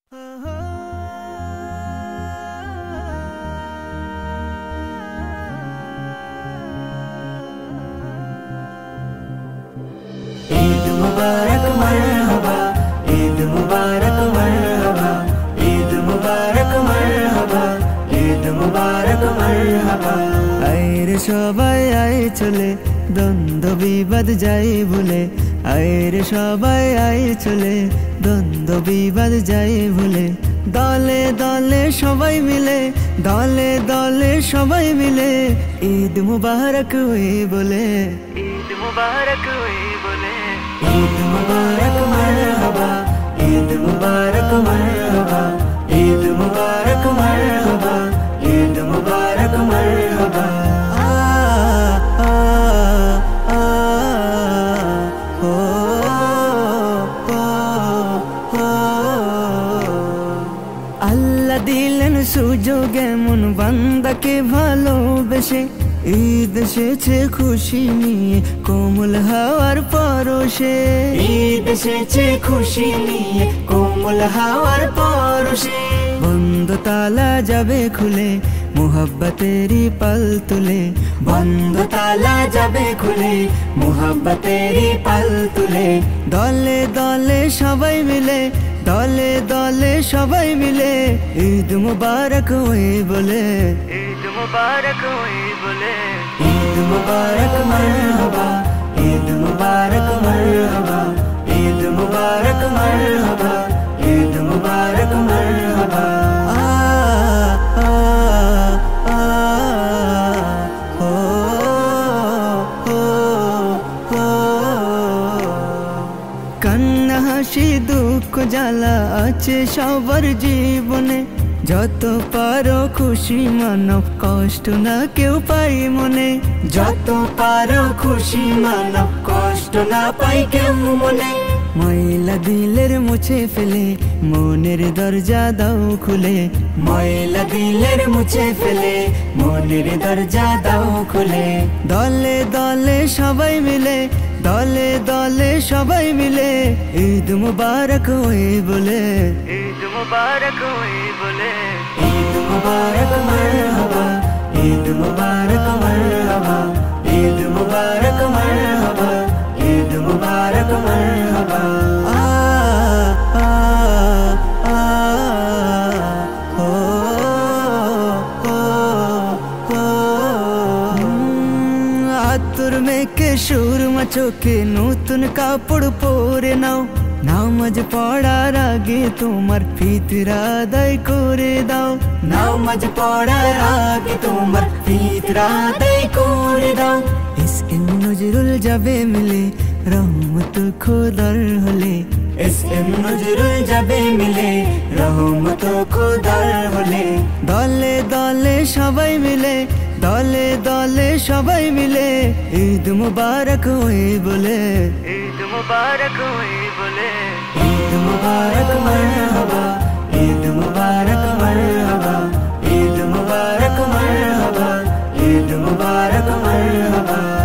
ईद मुबारक मरहबा, ईद मुबारक मरहबा, ईद मुबारक मरहबा, ईद मुबारक मरहबा। आइरे सबाई आई चले द्वंद्व विवाद जाई भूले, आइरे सबाई आई चले द्वंद्व विवाद जाई भूले। दले दले सबाई मिले, दले दले सबाई मिले ईद मुबारक हुई बोले, ईद मुबारक हुई बोले। ईद मुबारक मरहबा, ईद मुबारक मरहबा, ईद मुबारक मरहबा, ईद मुबारक मरहबा। আল্লাহ দিলেন সুযোগে মন বান্দাকে ভালোবেসে, ঈদ এসেছে খুশি নিয়ে কোমল হাওয়ার পরশে, ঈদ এসেছে খুশি নিয়ে কোমল হাওয়ার পরশে। বন্ধ তালা যাবে খুলে মুহাব্বতেরই পাল তুলে, বন্ধ তালা যাবে খুলে মুহাব্বতেরই পাল তুলে। দলে দলে সবাই মিলে, দলে দলে সবাই মিলে ঈদ মুবারক হই বলে, ঈদ মুবারক হই বলে। ঈদ মুবারক মরহবা, ঈদ মুবারক মরহবা, ঈদ মুবারক মরহবা, ঈদ মুবারক মরহবা। কান্না হাসি দুঃখ জ্বালা আছে সবার জীবনে, যত পারো খুশি মানো কষ্ট না কেউ পাই মনে, যত পারো খুশি মানো কষ্ট না পাই কেউ মনে। ময়লা দিলের মুছে ফেলে মনের দরজা দাও খুলে, ময়লা দিলের মুছে ফেলে মনের দরজা দাও খুলে। দলে দলে সবাই মিলে, দলে দলে সবাই মিলে ঈদ মুবারক হই বলে, ঈদ মুবারক হই বলে। ঈদ মুবারক মরহবা, ঈদ মুবারক মরহবা, ঈদ মুবারক মরহবা, ঈদ মুবারক মরহবা। আতর মেখে সুরমা চোখে নতুন কাপড় পরে নাও, নামাজ পড়ার আগে তোমার ফিতরা আদায় করে দাও, নামাজ পড়ার আগে তোমার ফিতরা আদায় করে দাও। এসএম নজরুল যাবে মিলে রহমত খোদার হলে, এসএম নজরুল যাবে মিলে রহমত খোদার হলে। দলে দলে সবাই মিলে, দলে দলে সবাই মিলে ঈদ মুবারক হই বলে, ঈদ মুবারক হই বলে। ঈদ মুবারক মরহবা, ঈদ মুবারক মরহবা, ঈদ মুবারক মরহবা, ঈদ মুবারক মরহবা।